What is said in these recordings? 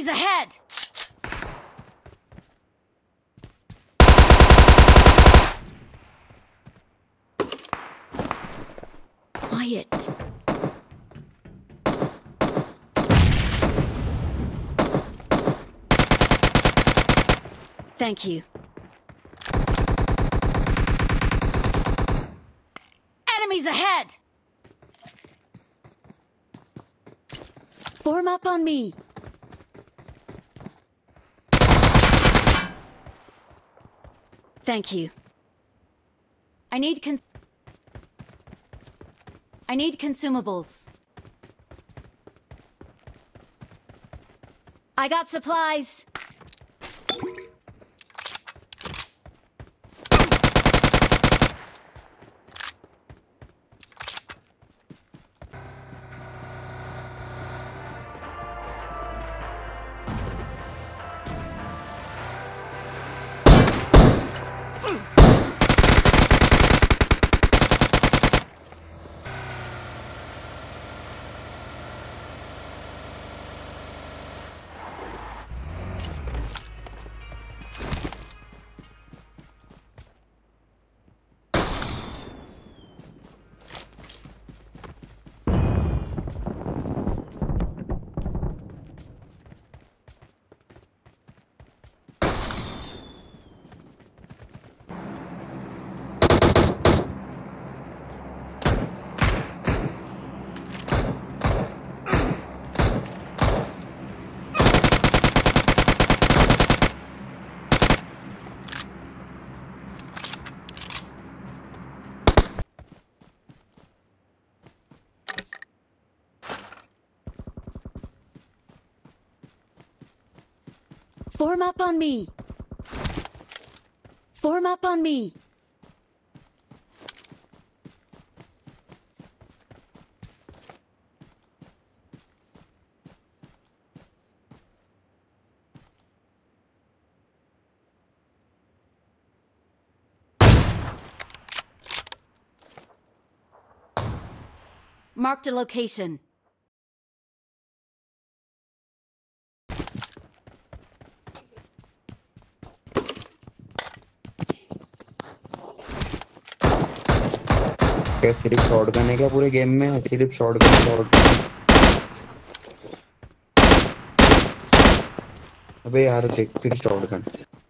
Enemies ahead! Quiet. Thank you. Enemies ahead! Form up on me. Thank you. I need consumables. I got supplies. Form up on me. Form up on me. Marked a location. क्या सिर्फ shotgun है क्या पूरे game में? सिर्फ shotgun. अबे यार देख फिर शॉटगन।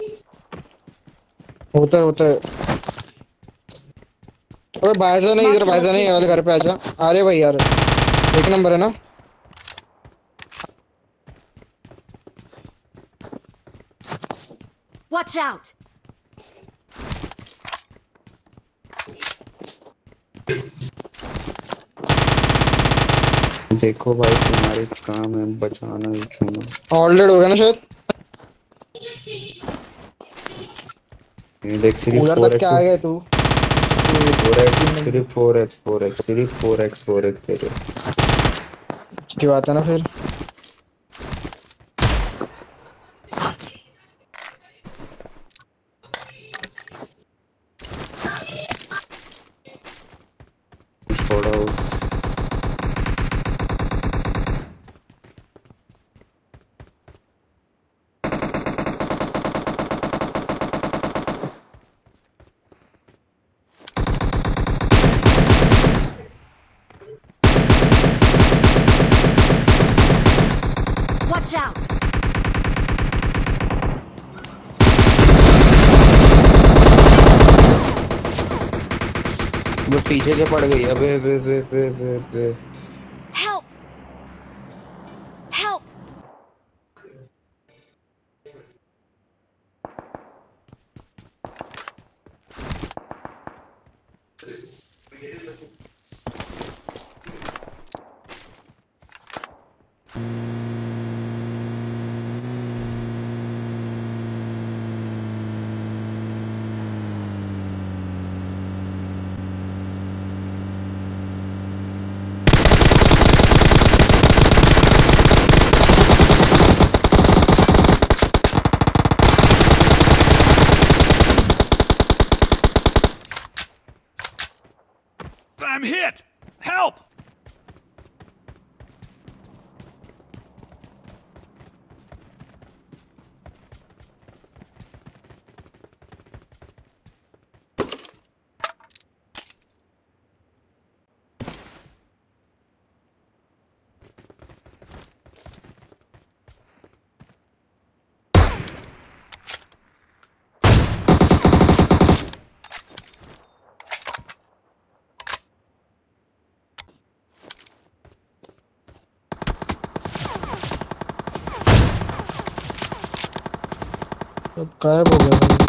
होता है। अबे बाइज़ा नहीं, इधर Marked a बाइज़ा नहीं, ये वाले घर location. पे आजा। अरे भाई यार, एक नंबर है ना। Watch out! देखो भाई तुम्हारे काम है बचाना छूना। ऑलरेडी हो गया ना शायद। ये देख सिर्फ उधर तक 4x क्या आ गया तू? 4x सिर्फ 4x सिर्फ 4x तेरे। अच्छी बात है ना फिर। छोड़ो Watch out! वो पीछे से पड़ गई। अबे Help! Help! I'm hit! Help! सब गायब हो गया भाई।